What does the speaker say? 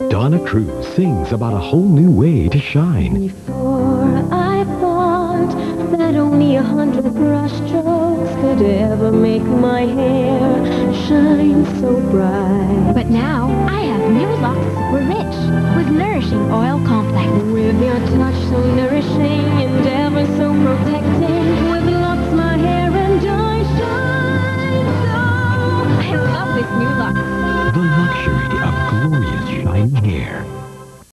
Donna Cruz sings about a whole new way to shine. Before I thought that only 100 brush strokes could ever make my hair shine so bright. But now I have new locks super rich with nourishing oil complex. With your touch so nourishing and ever so protecting,